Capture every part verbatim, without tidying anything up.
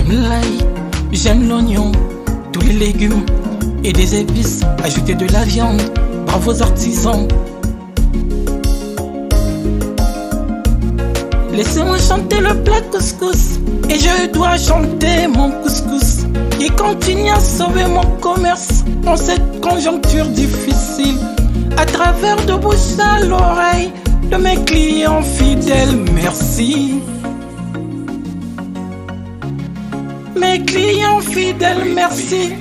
J'aime l'ail, j'aime l'oignon, tous les légumes et des épices. Ajouter de la viande, bravo aux artisans. Laissez-moi chanter le plat couscous, et je dois chanter mon couscous, qui continue à sauver mon commerce en cette conjoncture difficile. À travers de bouche à l'oreille de mes clients fidèles, merci. Mes clients fidèles, merci.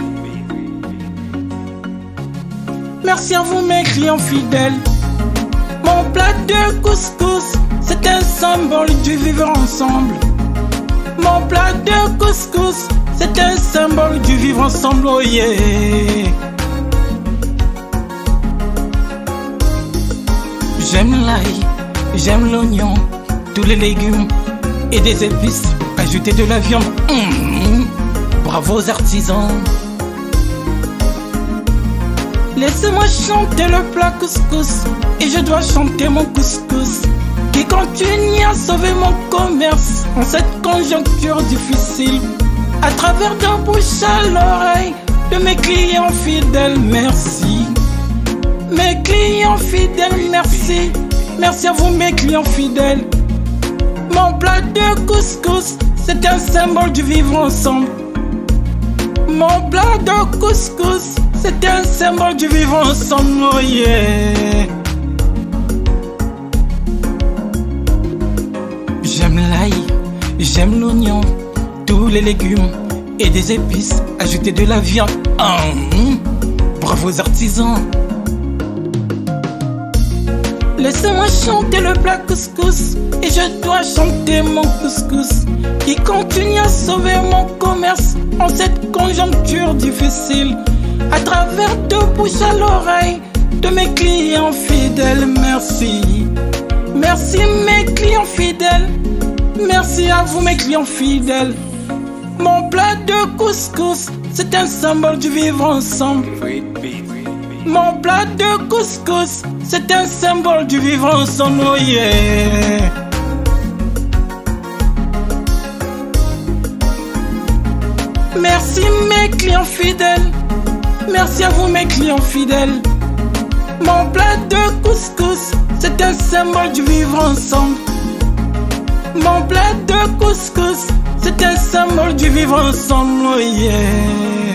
Merci à vous mes clients fidèles. Mon plat de couscous, c'est un symbole du vivre ensemble. Mon plat de couscous, c'est un symbole du vivre ensemble, oh yeah. J'aime l'ail, j'aime l'oignon, tous les légumes et des épices. Ajouter de la viande, mmh, bravo aux artisans. Laissez-moi chanter le plat couscous, et je dois chanter mon couscous, qui continue à sauver mon commerce en cette conjoncture difficile. À travers de bouche à l'oreille de mes clients fidèles, merci. Mes clients fidèles, merci. Merci à vous mes clients fidèles. Mon plat de couscous, c'est un symbole du vivre ensemble. Mon plat de couscous, c'est un symbole du vivre ensemble, oh yeah. J'aime l'ail, j'aime l'oignon, tous les légumes et des épices. Ajouter de la viande, mmh, bravo aux artisans. Laissez-moi chanter le plat couscous, et je dois chanter mon couscous, qui continue à sauver mon commerce en cette conjoncture difficile. À travers de bouche à l'oreille de mes clients fidèles, merci. Merci mes clients fidèles. Merci à vous mes clients fidèles. Mon plat de couscous, c'est un symbole du vivre ensemble. Mon plat de couscous, c'est un symbole du vivre ensemble, oh yeah. Merci mes clients fidèles. Merci à vous mes clients fidèles. Mon plat de couscous, c'est un symbole du vivre ensemble. Mon plat de couscous, c'est un symbole du vivre ensemble, oh yeah.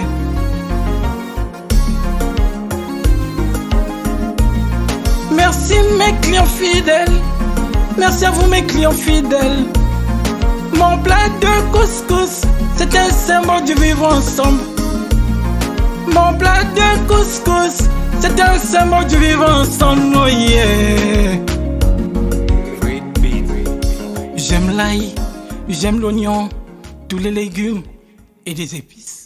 Merci mes clients fidèles. Merci à vous mes clients fidèles. Mon plat de couscous, c'est un symbole du vivre ensemble. Mon plat de couscous, c'est un symbole du vivre ensemble, oh yeah. J'aime l'ail, j'aime l'oignon, tous les légumes et des épices.